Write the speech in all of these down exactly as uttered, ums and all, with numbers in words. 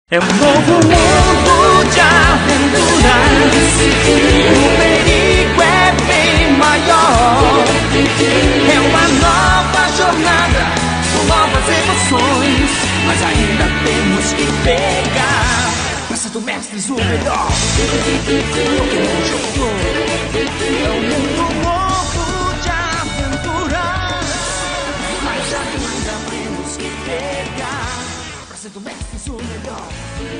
É um novo mundo de aventuras, o perigo é bem maior. É uma nova jornada, com novas emoções, mas ainda temos que pegar Praça do Mestres o melhor. É um mundo novo de aventuras, mas ainda temos que pegar Praça do Mestres o melhor.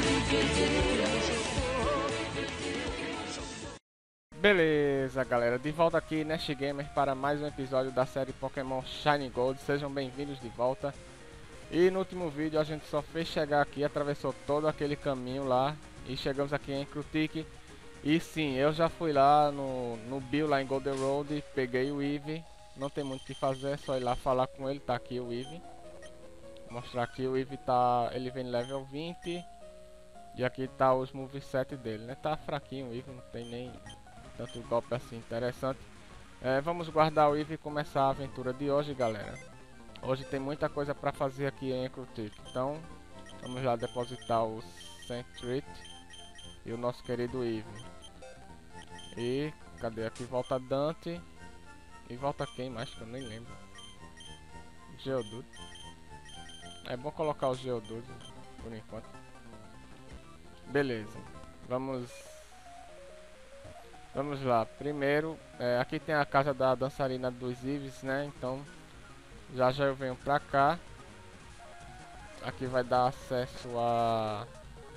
Beleza, galera, de volta aqui Nest Gamer para mais um episódio da série Pokémon Shiny Gold. Sejam bem-vindos de volta. E no último vídeo a gente só fez chegar aqui, atravessou todo aquele caminho lá e chegamos aqui em Ecruteak. E sim, eu já fui lá no, no Bill, lá em Golden Road, peguei o Eevee. Não tem muito o que fazer, é só ir lá falar com ele. Tá aqui o Eevee. Vou mostrar aqui, o Eevee tá, ele vem level vinte. E aqui tá os moveset dele, né? Tá fraquinho o Eevee, não tem nem tanto golpe assim interessante. É, vamos guardar o Eevee e começar a aventura de hoje, galera. Hoje tem muita coisa para fazer aqui em Ecruteak. Então, vamos lá depositar o Sentret e o nosso querido Eevee. E, cadê aqui? Volta Dante. E volta quem mais que eu nem lembro. Geodude. É bom colocar o Geodude por enquanto. Beleza. Vamos... Vamos lá, primeiro, é, aqui tem a casa da dançarina dos Eevees, né, então já já eu venho pra cá. Aqui vai dar acesso a...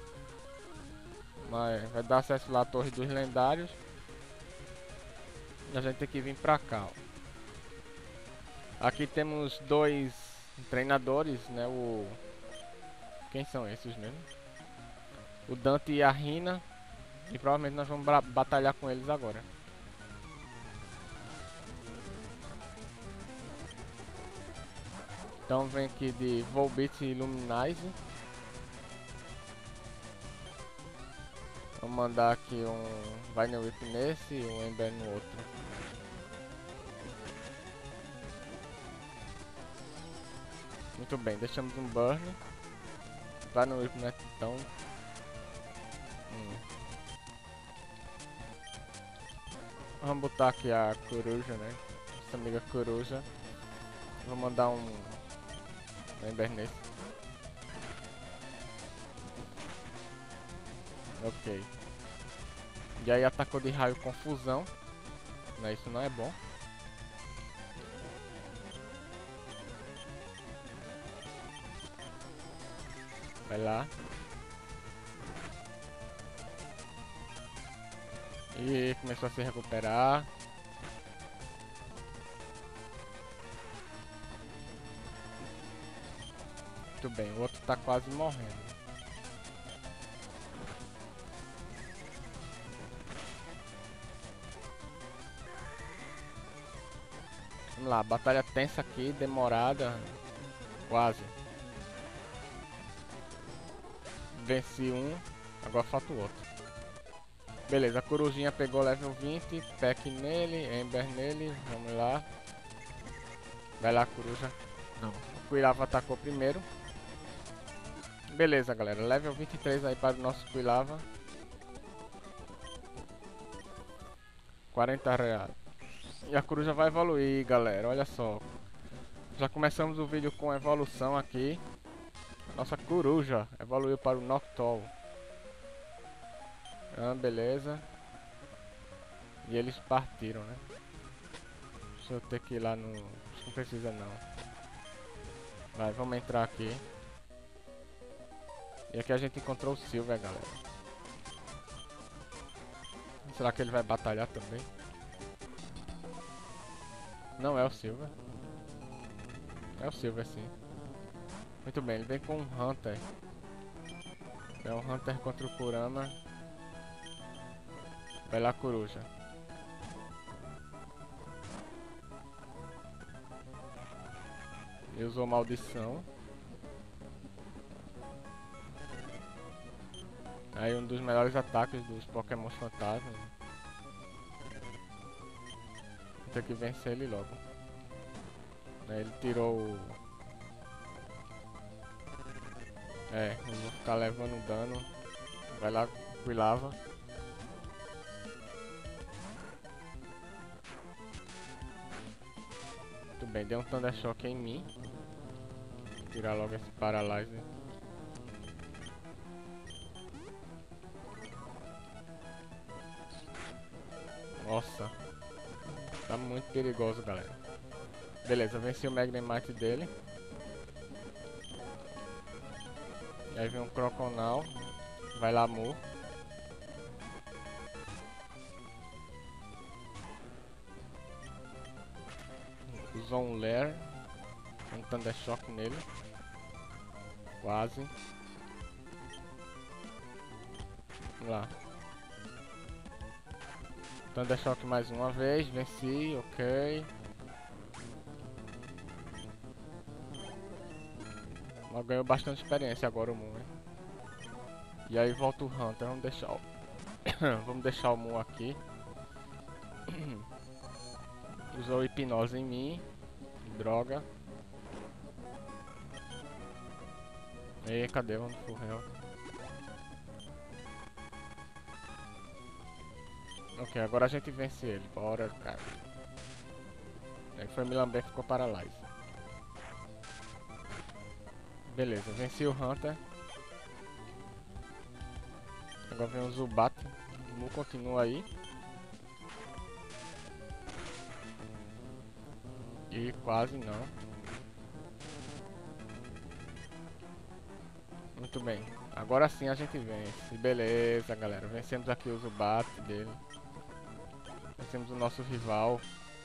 Vai, vai dar acesso lá à Torre dos Lendários. E a gente tem que vir pra cá, ó. Aqui temos dois treinadores, né, o... Quem são esses mesmo? O Dante e a Rina. E provavelmente nós vamos batalhar com eles agora. Então vem aqui de Volbeat e Luminise. Vamos mandar aqui um Vine Whip nesse e um Ember no outro. Muito bem, deixamos um Burn. Vine Whip não é tão... Hum. Vamos botar aqui a coruja, né? Essa amiga coruja. Vou mandar um Ember nesse. Ok. E aí atacou de raio confusão. Né? Isso não é bom. Vai lá. E começou a se recuperar. Muito bem, o outro tá quase morrendo. Vamos lá, batalha tensa aqui, demorada. Quase. Venci um, agora falta o outro. Beleza, a corujinha pegou level vinte, pack nele, Ember nele, vamos lá. Vai lá, coruja. Não, o Quilava atacou primeiro. Beleza, galera, level vinte e três aí para o nosso Quilava. quarenta reais. E a coruja vai evoluir, galera, olha só. Já começamos o vídeo com evolução aqui. Nossa coruja evoluiu para o Noctowl. Ah, beleza. E eles partiram, né? Deixa eu ter que ir lá no... Não precisa não. Vai, vamos entrar aqui. E aqui a gente encontrou o Silver, galera. Será que ele vai batalhar também? Não é o Silver. É o Silver sim. Muito bem, ele vem com um Hunter. É um Hunter contra o Kurama. Vai lá, coruja. Ele usou maldição. Aí um dos melhores ataques dos Pokémon fantasmas. Tem que vencer ele logo. Aí ele tirou o... É, eu vou ficar levando dano. Vai lá, Quilava. Muito bem, deu um Thunder Shock em mim. Vou tirar logo esse Paralyzer. Nossa, tá muito perigoso, galera. Beleza, venci o Magnemite dele. E aí vem um Croconal. Vai lá, Mu. Usou um Lair. Um Thunder Shock nele. Quase. Vamos lá. Thunder Shock mais uma vez. Venci, ok. Mas ganhou bastante experiência agora o Mu, né? E aí volta o Hunter. Vamos deixar o... Vamos deixar o Mu aqui. Usou hipnose em mim. Droga. E cadê? Vamos pro réu. Ok, agora a gente vence ele. Bora, cara. Aí foi Milamber que ficou Paralyze. Beleza, venci o Hunter. Agora vem o Zubat. O Mu continua aí. E quase não. Muito bem. Agora sim a gente vence. Beleza, galera. Vencemos aqui o Zubat dele. Vencemos o nosso rival.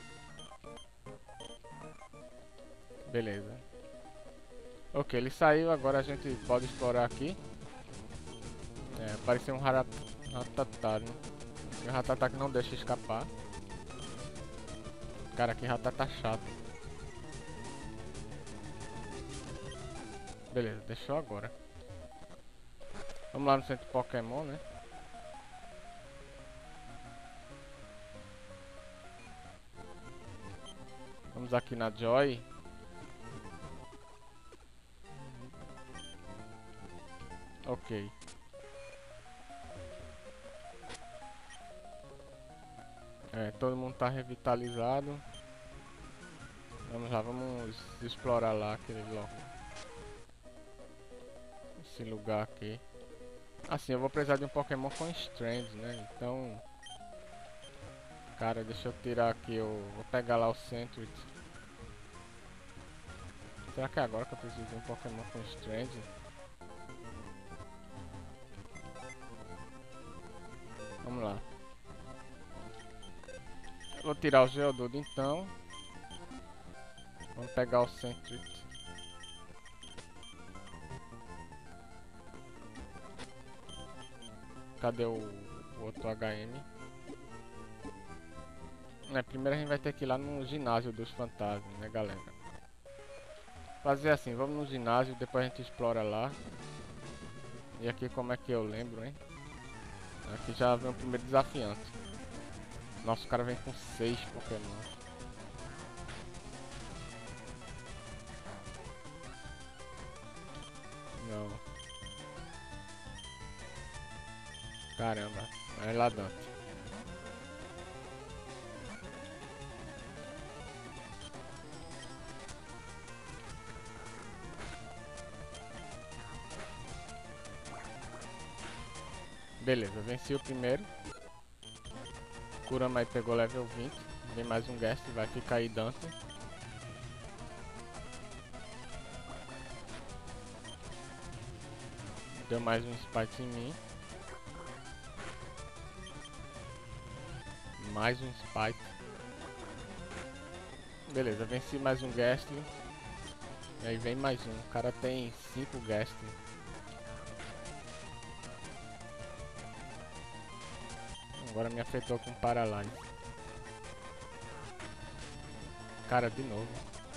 Beleza. Ok, ele saiu. Agora a gente pode explorar aqui. É, apareceu um Rattata, né? E o Rattata que não deixa escapar. Cara, que Rattata chato. Beleza, deixou agora. Vamos lá no centro Pokémon, né? Vamos aqui na Joy. Ok. É, todo mundo tá revitalizado. Vamos lá, vamos explorar lá aquele local. Esse lugar aqui. Assim, eu vou precisar de um Pokémon com Strand, né? Então... Cara, deixa eu tirar aqui, eu vou pegar lá o Sentry. Será que é agora que eu preciso de um Pokémon com Strand? Vamos lá. Eu vou tirar o Geodude então. Vamos pegar o Sentry. Cadê o, o outro H M? É, primeiro a gente vai ter que ir lá no ginásio dos fantasmas, né, galera? Fazer assim, vamos no ginásio, depois a gente explora lá. E aqui como é que eu lembro, hein? Aqui já vem o primeiro desafiante. Nossa, o cara vem com seis Pokémon. Não. Caramba, é lá dentro. Beleza, venci o primeiro. Kurama aí pegou level vinte. Vem mais um guest, vai ficar aí Dante. Deu mais um Spite em mim. Mais um Spite. Beleza, venci mais um guest. E aí vem mais um. O cara tem cinco guest. Agora me afetou com Paralyze. Cara, de novo.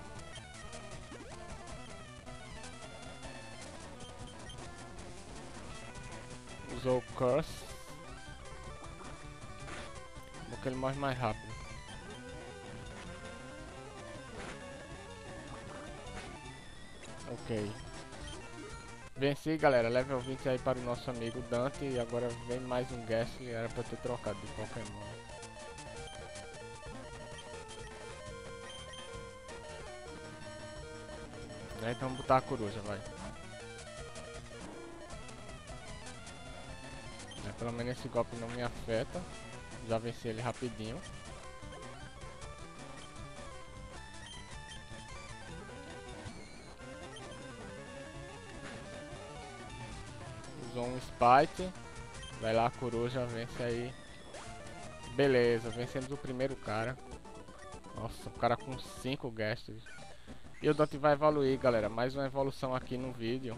Usou o Curse. Porque ele morre mais rápido. Ok. Venci, galera, level vinte aí para o nosso amigo Dante. E agora vem mais um guest, era pra ter trocado de Pokémon. Né, então vamos botar a coruja, vai. É, pelo menos esse golpe não me afeta. Já venci ele rapidinho. Usou um Spite. Vai lá, a coruja, vence aí. Beleza, vencemos o primeiro cara. Nossa, o cara com cinco guests. E o Dante vai evoluir, galera. Mais uma evolução aqui no vídeo.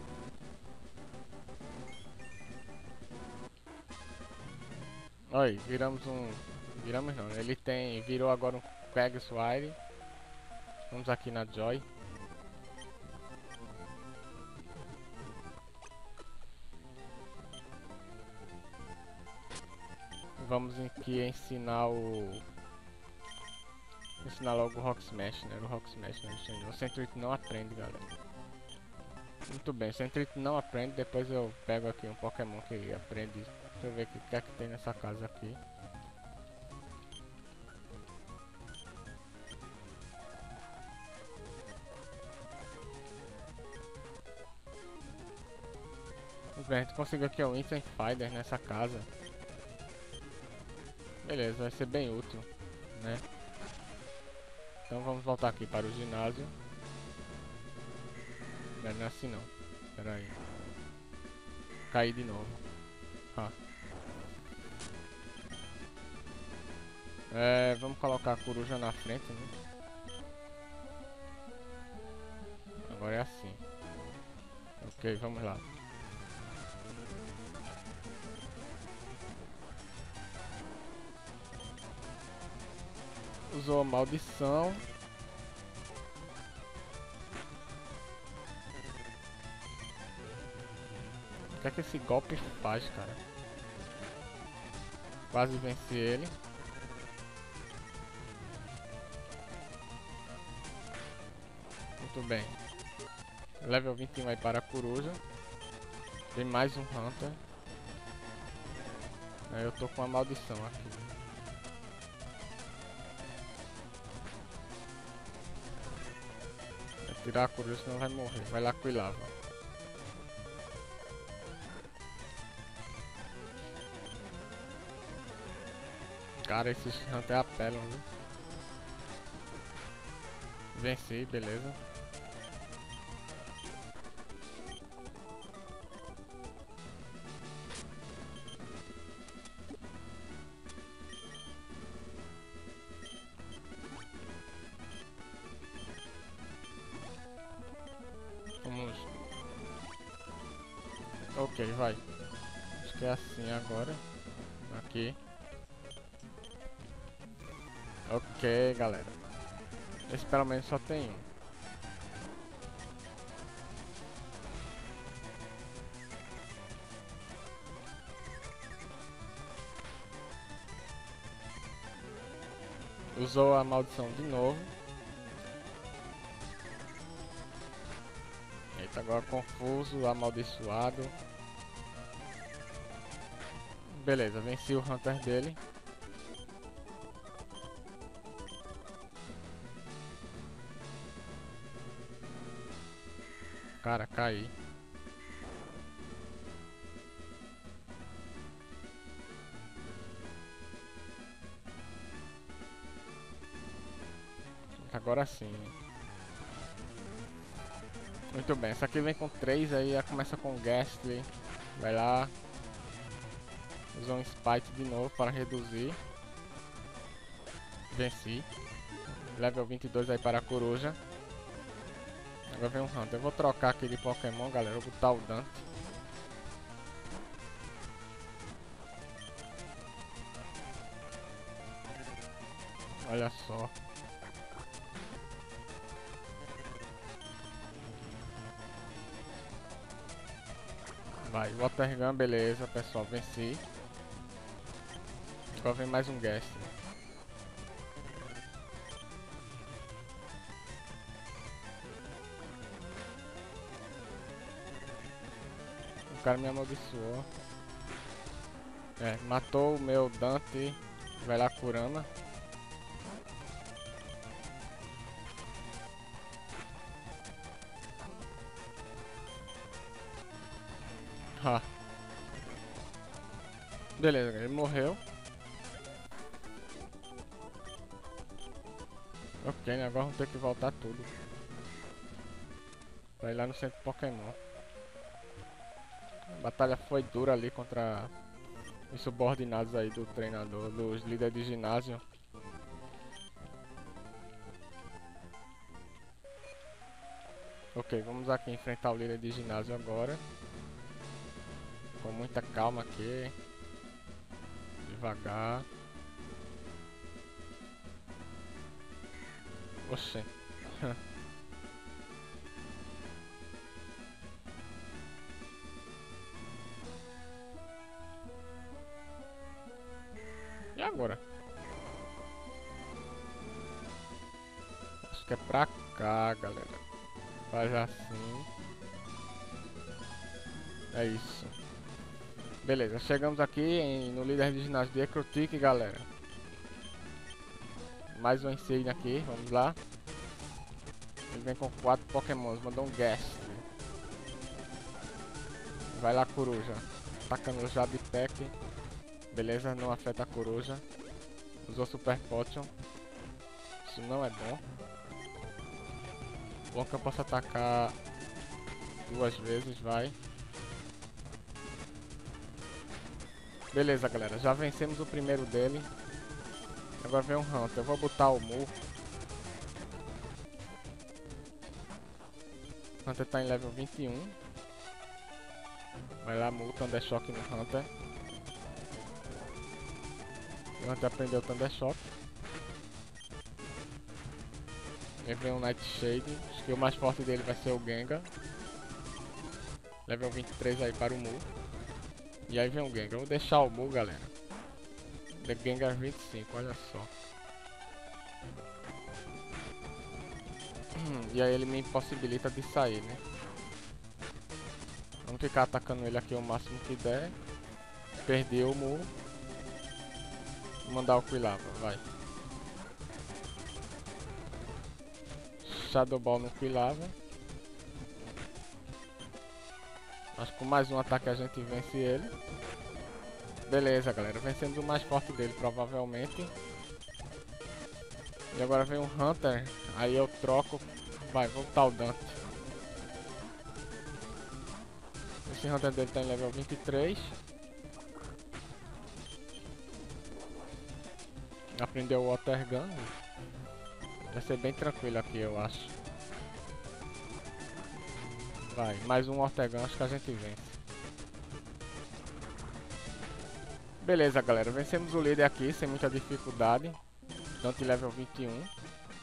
Oi, viramos um... Viramos não, ele tem... Virou agora um Pegasus. Vamos aqui na Joy. Vamos aqui ensinar o... Ensinar logo o Rock Smash, né? O Rock Smash, né? O Sentret não aprende, galera. Muito bem, o Sentret não aprende. Depois eu pego aqui um Pokémon que aprende. Deixa eu ver o que é que tem nessa casa aqui. Muito bem, a gente conseguiu aqui o Instant Fighter nessa casa. Beleza, vai ser bem útil, né? Então vamos voltar aqui para o ginásio. Não, não é assim não. Pera aí. Caí de novo. Ah. É, vamos colocar a coruja na frente, né? Agora é assim. Ok, vamos lá. Usou a maldição. O que é que esse golpe faz, cara? Quase venci ele. Muito bem. Level vinte e um vai para a coruja. Tem mais um Hunter. Aí eu tô com a maldição aqui. Vai tirar a coruja, senão vai morrer. Vai lá com o lava. Cara, esses Hunter apelam, viu? Venci, beleza. Vamos. Ok, vai. Acho que é assim agora. Aqui. Ok, galera. Esse pelo menos só tem um. Usou a maldição de novo. Eita, agora confuso, amaldiçoado. Beleza, venci o Hunter dele. Cara, caí. Agora sim. Muito bem, essa aqui vem com três, aí começa com Ghastly. Vai lá. Usa um Spite de novo para reduzir. Venci. Level vinte e dois aí para a coruja. Agora vem um Hunter. Eu vou trocar aquele Pokémon, galera. Eu vou botar o Dante. Olha só. Vai, Watergun, beleza, pessoal, venci. Agora vem mais um guest. cara me amaldiçoou. É, matou o meu Dante. Vai lá, Kurama. Ah. Beleza, ele morreu. Ok, né? Agora vamos ter que voltar tudo. Pra ir lá no centro Pokémon. A batalha foi dura ali contra os subordinados aí do treinador, dos líderes de ginásio. Ok, vamos aqui enfrentar o líder de ginásio agora. Com muita calma aqui. Devagar. Oxê. E agora? Acho que é pra cá, galera. Faz assim. É isso. Beleza, chegamos aqui em, no líder de ginásio de Ecruteak, galera. Mais uma insígnia aqui, vamos lá. Ele vem com quatro Pokémons, mandou um Guest. Vai lá, coruja. Atacando o Jabpack. Beleza, não afeta a coruja. Usou Super Potion. Isso não é bom. Bom que eu posso atacar duas vezes, vai. Beleza, galera, já vencemos o primeiro dele. Agora vem um Hunter, eu vou botar o Mu. O Hunter tá em level vinte e um. Vai lá, Mu, Thunder Shock no Hunter. O Hunter aprendeu o Thunder Shock. Aí vem um Nightshade. Acho que o mais forte dele vai ser o Gengar. Level vinte e três aí para o Mu. E aí vem o Gengar. Eu vou deixar o Mu, galera. The Gengar vinte e cinco, olha só. E aí ele me impossibilita de sair, né? Vamos ficar atacando ele aqui o máximo que der. Perdi o Mu. Vou mandar o Quilava, vai. Shadow Ball no Quilava. Acho que com mais um ataque a gente vence ele. Beleza, galera. Vencemos o mais forte dele, provavelmente. E agora vem um Hunter. Aí eu troco. Vai, vou botar o Dante. Esse Hunter dele tá em level vinte e três. Aprendeu o Water Gun. Vai ser bem tranquilo aqui, eu acho. Vai, mais um Water Gun, acho que a gente vence. Beleza, galera, vencemos o líder aqui sem muita dificuldade. Dante level vinte e um.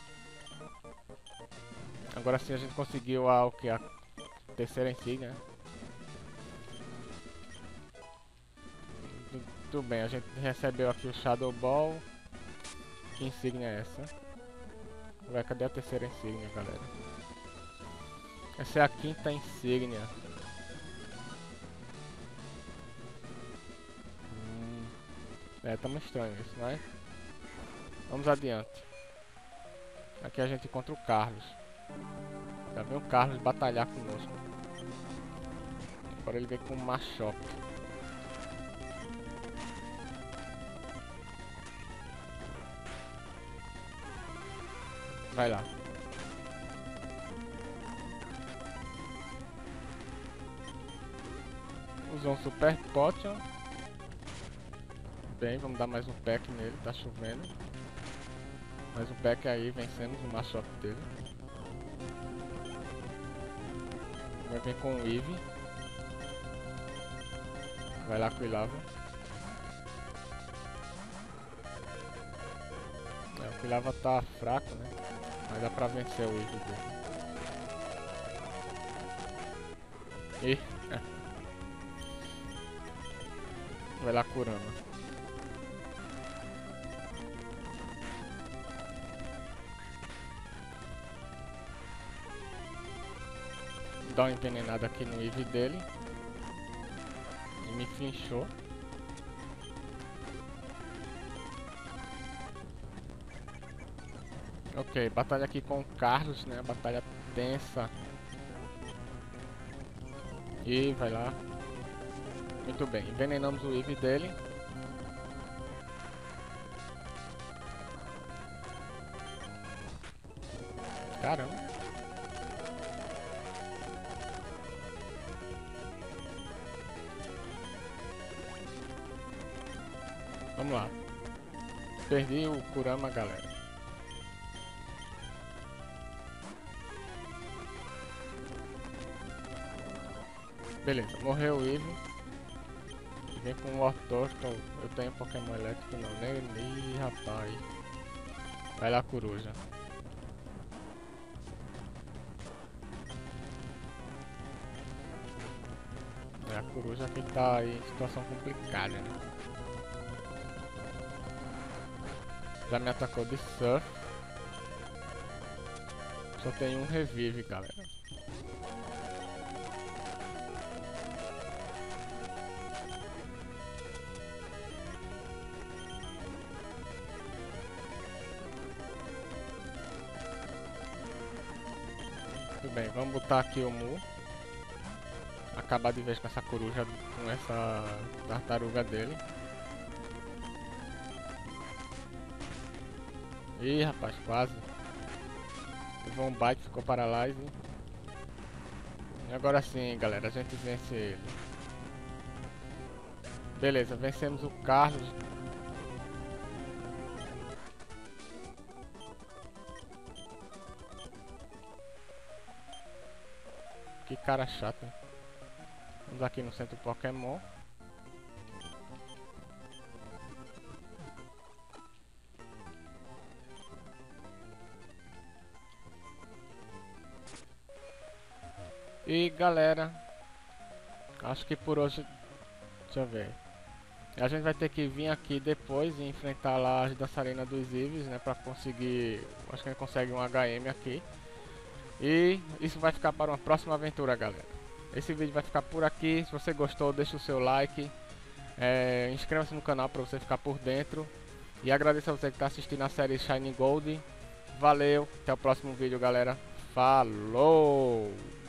Agora sim a gente conseguiu a, o que? A terceira insígnia. Tudo bem, a gente recebeu aqui o Shadow Ball. Que insígnia é essa? Vai, cadê a terceira insígnia, galera? Essa é a quinta insígnia. Hum, é, tá meio estranho isso, não é? Vamos adiante. Aqui a gente encontra o Carlos. Já vem o Carlos batalhar conosco. Agora ele vem com um Machop. Vai lá. Usou um Super Potion. Bem, vamos dar mais um pack nele, tá chovendo. Mais um pack aí, vencemos o Machop dele. Vai vir com o Eevee. Vai lá com o Quilava. É, o Quilava tá fraco, né? Mas dá pra vencer o Eevee dele. Ih, é. Vai lá, Kurama. Dá uma envenenada aqui no Eevee dele. me flinchou. Ok, batalha aqui com o Carlos, né? Batalha tensa. E vai lá. Muito bem, envenenamos o Eevee dele. Caramba. Vamos lá. Perdi o Kurama, galera. Beleza, morreu o Eevee. Vem com o Wartortle. Eu tenho Pokémon elétrico não, nem. Ih, rapaz. Vai lá, coruja. É a coruja que tá aí em situação complicada, né? Já me atacou de Surf. Só tem um revive, galera. Muito bem, vamos botar aqui o Mu. Acabar de vez com essa coruja, com essa tartaruga dele. Ih, rapaz, quase. Levou um bite, ficou paralisado. E agora sim, galera, a gente vence ele. Beleza, vencemos o Carlos. Que cara chato, hein? Vamos aqui no centro Pokémon. E galera, acho que por hoje, deixa eu ver, a gente vai ter que vir aqui depois e enfrentar lá as dançarinas dos Eevees, né, pra conseguir, acho que a gente consegue um H M aqui. E isso vai ficar para uma próxima aventura, galera. Esse vídeo vai ficar por aqui. Se você gostou, deixa o seu like, é, inscreva-se no canal para você ficar por dentro. E agradeço a você que está assistindo a série Shining Gold. Valeu, até o próximo vídeo, galera. Falou!